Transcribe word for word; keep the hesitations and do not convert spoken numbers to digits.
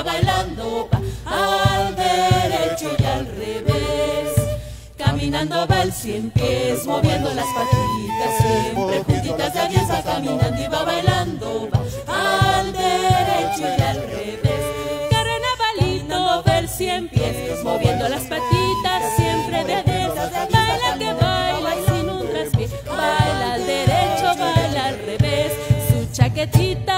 va bailando, va al derecho y al revés. Caminando va el cien pies, moviendo las patitas, siempre juntitas de a diez va caminando y va bailando, va al derecho y al revés. Carnavalito va el cien pies, moviendo las patitas, siempre de a diez. Baila que baila sin un traspié, baila al derecho, baila al revés. Su chaquetita